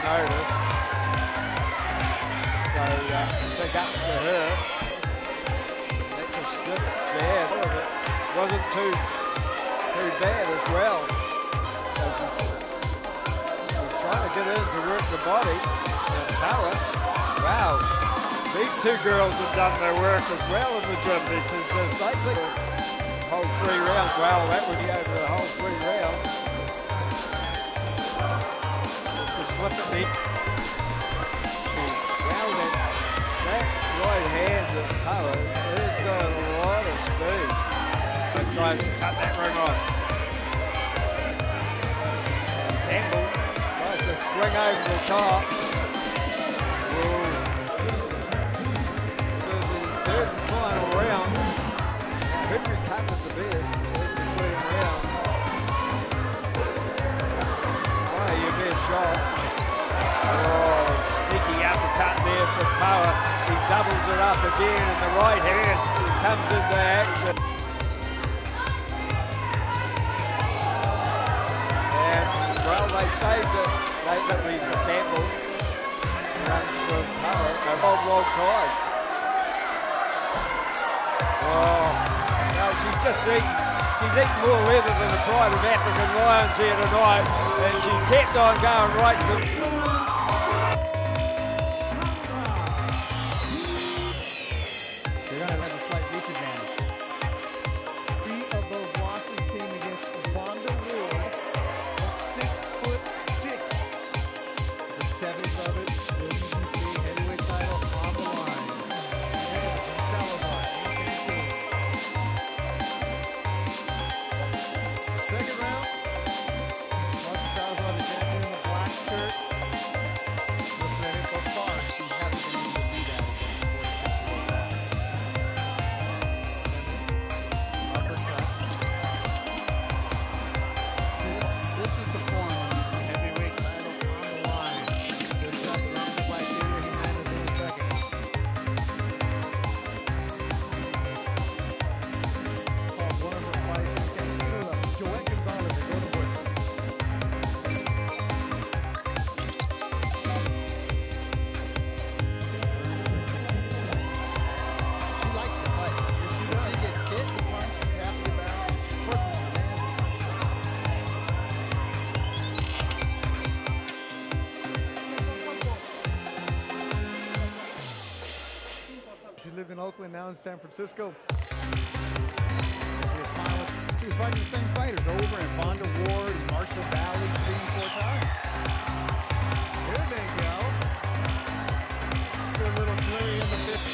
notice. So big ups to her. That's a skip there. It wasn't too bad as well. So she's trying to get in to work the body. Power. Wow. These two girls have done their work as well in the gym because they think the whole 3 rounds. Wow, that would be over the whole 3 rounds. It's a slip at me. Wow, that right hand of Power has got a lot of speed. And tries to cut that ring off. Campbell tries to swing over the top. Third and final round. Henry covered the best between rounds. Oh, your best shot. Oh, sneaky uppercut there for Power. He doubles it up again, and the right hand comes into action. And, well, they saved it. They got me for Campbell. Runs for Power. A wild card. Oh, no, she's eaten more leather than the pride of African lions here tonight, and she kept on going right to... They're going to have a slight reach advantage. 3 of those losses came against Vonda Ward, 6'6". The 7th of it, the WBC heavyweight title on the line. Second round, Marcus Salazar, the champion in the black shirt. Looks ready for far. She hasn't been able to do that against 46 This is the form on the heavyweight title on the line. Good shot around the black area. He landed in a second. Called one of her fights against Joette Gonzalez at Golden Boy. She likes to fight. If she gets hit, the punch she's happy about it. Of course, when she lands. She lived in Oakland, now in San Francisco. She was fighting the same fighters over in Vonda Ward and Marshall Valley 3 and 4 times. Here they go. Good little flurry in the 5th.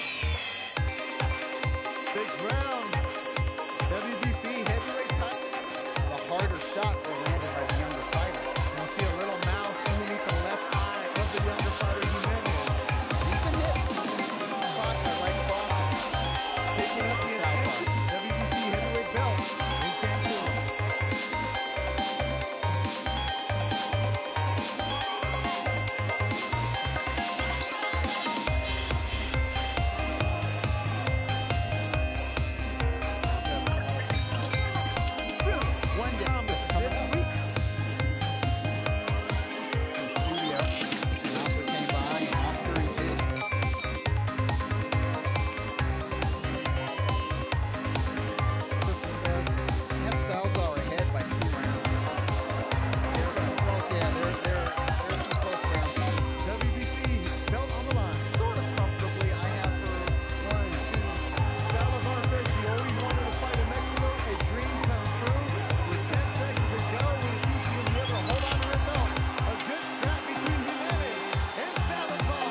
6th round. WBC heavyweight title. The harder shots were landed by the younger fighter. You'll see a little mouth underneath the left eye of the younger fighter Jimenez. He's been hit. Caught by right cross. Taking up the intensity. WBC heavyweight belt in Cancun. One down this coming up. In the studio, Oscar came by, and Oscar and Jake. You have Salazar ahead by 2 rounds. Yeah, there's some close rounds. WBC belt on the line. Sort of comfortably. I have her 1, 2. Salazar says she always wanted to fight in Mexico. A dream come true. With 10 seconds to go, we see she will be able to hold on to her belt. A good scrap between Jimenez and Salazar.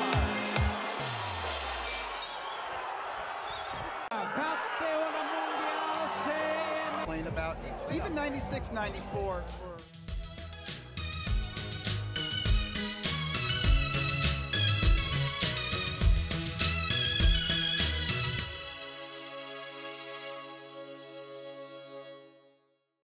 Complained about even 96, 94.